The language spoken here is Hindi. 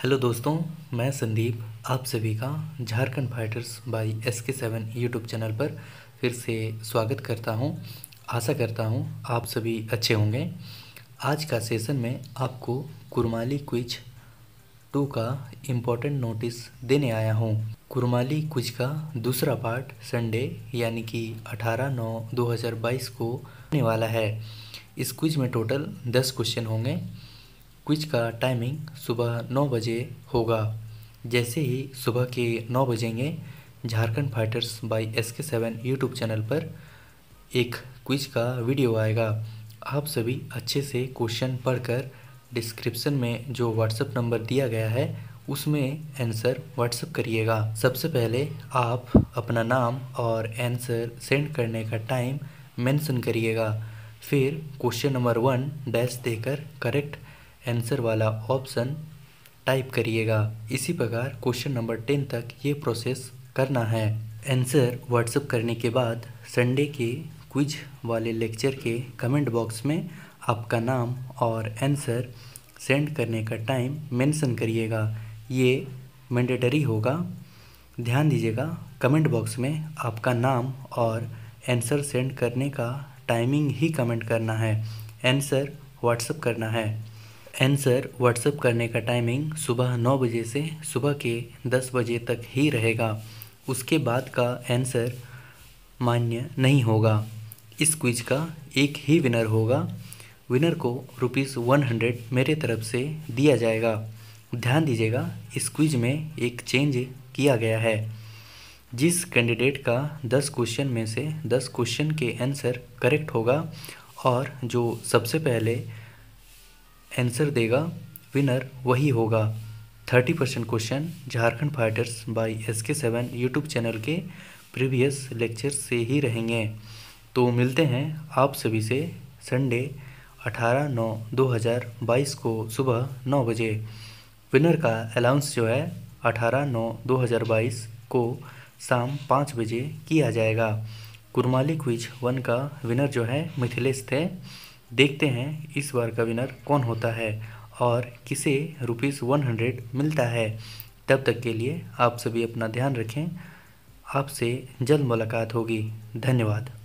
हेलो दोस्तों, मैं संदीप आप सभी का Jharkhand fighters by SK7 YouTube channel पर फिर से स्वागत करता हूं। आशा करता हूं आप सभी अच्छे होंगे। आज का सेशन में आपको कुरमाली क्विज 2 का इम्पोर्टेंट नोटिस देने आया हूं। कुरमाली क्विज का दूसरा पार्ट संडे यानी कि 18/9/2022 को होने वाला है। इस क्विज में टोटल 10 क्वेश्चन होंगे। क्विज का टाइमिंग सुबह 9 बजे होगा। जैसे ही सुबह के 9 बजेंगे Jharkhand fighters by SK7 YouTube channel पर एक क्विज का वीडियो आएगा। आप सभी अच्छे से क्वेश्चन पढ़कर डिस्क्रिप्शन में जो व्हाट्सएप नंबर दिया गया है उसमें आंसर व्हाट्सएप करिएगा। सबसे पहले आप अपना नाम और आंसर सेंड करने का टाइम मेंशन करिएगा। फिर क्वेश्चन नंबर 1 डैश देकर करेक्ट आंसर वाला ऑप्शन टाइप करिएगा। इसी प्रकार क्वेश्चन नंबर 10 तक ये प्रोसेस करना है। आंसर व्हाट्सएप करने के बाद संडे के क्विज वाले लेक्चर के कमेंट बॉक्स में आपका नाम और आंसर सेंड करने का टाइम मेंशन करिएगा। ये मैंडेटरी होगा, ध्यान दीजिएगा। कमेंट बॉक्स में आपका नाम और आंसर सेंड करने का टाइमिंग ही कमेंट करना है, आंसर व्हाट्सएप करना है। आंसर व्हाट्सएप करने का टाइमिंग सुबह 9 बजे से सुबह के 10 बजे तक ही रहेगा। उसके बाद का आंसर मान्य नहीं होगा। इस क्विज का एक ही विनर होगा। विनर को ₹100 मेरे तरफ से दिया जाएगा। ध्यान दीजिएगा, इस क्विज में एक चेंज किया गया है। जिस कैंडिडेट का 10 क्वेश्चन में से 10 क्वेश्चन के आंसर करेक्ट होगा और जो सबसे पहले आंसर देगा विनर वही होगा। 30% question Jharkhand fighters by SK7 YouTube channel के प्रीवियस लेक्चर से ही रहेंगे। तो मिलते हैं आप सभी से संडे 18/9/2022 को सुबह 9 बजे। विनर का अनाउंस जो है 18/9/2022 को शाम 5 बजे किया जाएगा। कुरमाली क्विज 1 का विनर जो है मिथिलेश थे। देखते हैं इस बार का विनर कौन होता है और किसे ₹100 मिलता है। तब तक के लिए आप सभी अपना ध्यान रखें। आपसे जल्द मुलाकात होगी। धन्यवाद।